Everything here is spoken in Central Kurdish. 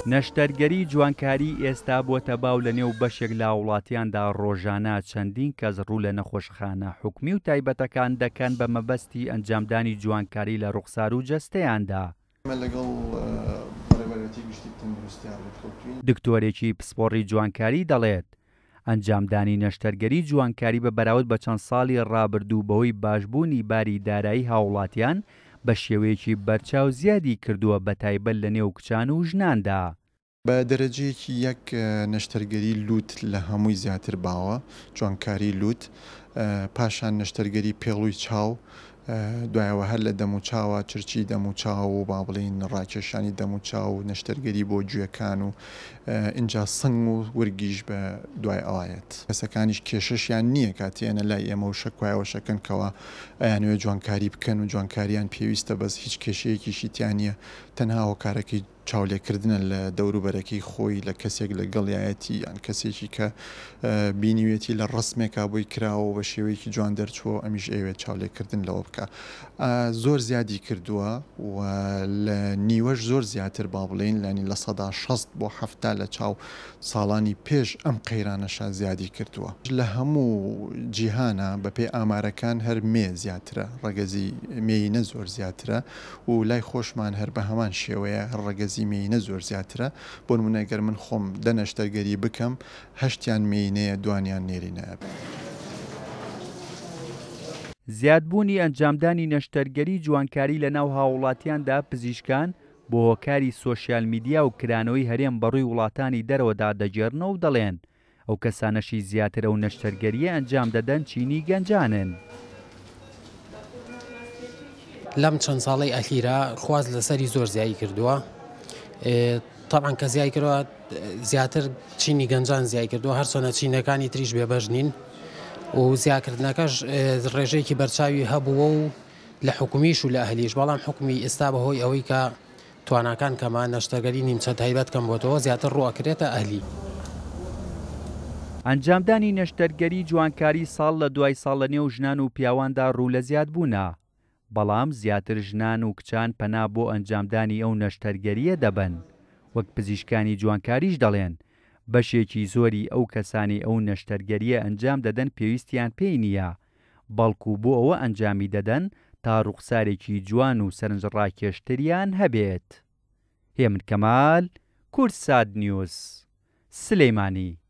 نەشتەرگەری جوانکاری ئێستا بۆتە باو لە نێو بەشێک لە وڵاتیاندا ڕۆژانە چەندین کەس ڕوو لە نەخۆشخانە حکومی و تایبەتەکان دەکەن بە مەبەستی ئەنجامدانی جوانکاری لە ڕوخسار و جەستەیاندا. دکتۆرێکی پسپۆڕی جوانکاری دەڵێت ئەنجامدانی نەشتەرگەری جوانکاری بە بەراورد بە چەند ساڵی ڕابردوو بەهۆی باشبوونی باری دارایی هاوڵاتیان بە شێوەیەکی بەرچاو زیادی کردووە بە تایبەت لە نێو کچان و ژناندا. بە دەرەجەیەکی یەک نەشتەرگەری لوت لە هەمووی زیاتر باوە، جوانکاری لوت، پاشان نەشتەرگەری پێڵووی چاو، دوایەوە هەر لە دەموچاوە چرچی دەموچاو و با بڵین ڕاکێشانی دەموچاو و نەشتەرگەری بۆ گوێکان و اینجا سنگ و ورگیش بە دوای ئاوایەت. کەسەکانیش کێشەشیان نییە کاتێنە لای ئێمە و شەکوایەوە شەکەنکەوە ئەیانوێ جوانکاری بکەن و جوانکاریان پێویستە بەس هیچ کێشەیەکیشی تیان نییە، تەنها هۆکارەکەی چاولێکردنە لە دەوروبەرەکەی خۆی لە کەسێک لە گەڵایەتی یان کەسێکی کە بینیوێتی لە ڕسمێکا بۆی کراوە بە شێوەیەکی جوان دەرچووە ئەمیش ئەوێت چاولێکردن لەوە بکە. زۆر زیادی کردووە و لە نیوەش زۆر زیاتر با بڵین لەنی لە سەدا 60 بۆ 70 لە چاو ساڵانی پێش ئەم قەیرانەشە زیادی کردووە. لە هەموو جیهانە بەپێی ئامارەکان هەر مێ زیاترە، ڕەگەزی مێینە زۆر زیاترە و لای خۆشمان هەر بە هەمان شێوەیە ڕەگەزی مێینە زۆر زیاترە. بۆ نمونە ئەگەر من خۆم نەشتەرگەری بکەم 8یان مێینەیە، دوانیان نێرینەیە. زیادبوونی ئەنجامدانی نەشتەرگەری جوانکاری لە ناو هاوڵاتیاندا پزیشکان بۆ هۆکاری سۆشیال میدیا و کرانەوەی هەرێم بەڕووی وڵاتانی دەرەوەدا دەجێڕنەوە و دەڵێن ئەو کەسانەشی زیاتر ئەو نەشتەرگەریە ئەنجام دەدەن چینی گەنجانن. لەم چەند ساڵی ئەخیرا خواز لەسەری زۆر زیایی کردووە. طبعاً کە زیای کردووە زیاتر چینی گەنجان زیای کردووە، هەرچۆنە چینەکانی تریش بێبەش نین و زیاکردنەکەش ڕێژەیەکی بەرچاوی هەبووە و لە حکومیش و لە ئەهلیش، بەڵام حکومی ئێستا بەهۆی ئەوەی کە تواناکان کەمان نەشتەرگەری نیمچە تایبەت کەم بۆتەوە زیاتر ڕوئەکرێتە ئەهلی. ئەنجامدانی نەشتەرگەری جوانکاری ساڵ لە دوای ساڵ لە نێو ژنان و پیاواندا ڕوو لە زیاد بوونە، بەڵام زیاتر ژنان و کچان پەنا بۆ ئەنجامدانی ئەو نەشتەرگەریە دەبن. وەک پزیشکانی جوانکاریش دەڵێن بەشێکی زۆری ئەو کەسانی ئەو نەشتەرگەریە ئەنجام دەدەن پێویستیان پێی نییە، بەڵکو بۆ ئەوە ئەنجامی دەدەن تا ڕوخسارێکی جوان و سەرنجڕاکێشتریان هەبێت. هێمن کەمال، کورسات نیوز، سلەیمانی.